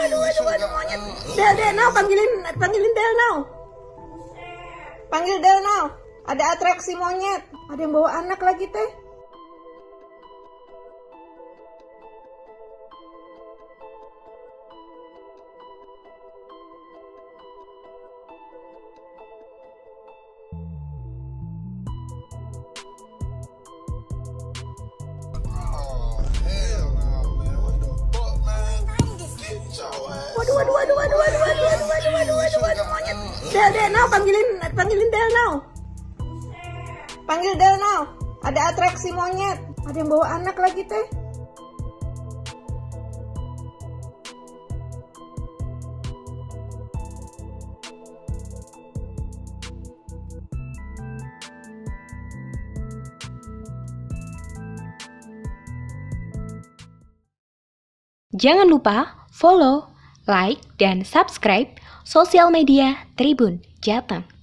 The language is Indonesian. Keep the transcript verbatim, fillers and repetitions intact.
aduh, aduh, aduh, monyet. Del, Del, now, panggilin, panggilin Del, now. Panggil Del, now. Ada atraksi monyet. Ada yang bawa anak lagi, teh. Waduh, waduh, waduh, waduh, waduh, waduh, waduh, waduh, waduh, waduh, waduh, monyet. Del, Del, now, panggilin, panggilin Del, now. Panggil Del, now. Ada atraksi monyet. Ada yang bawa anak lagi, teh. Jangan lupa follow, like, dan subscribe sosial media Tribun Jateng.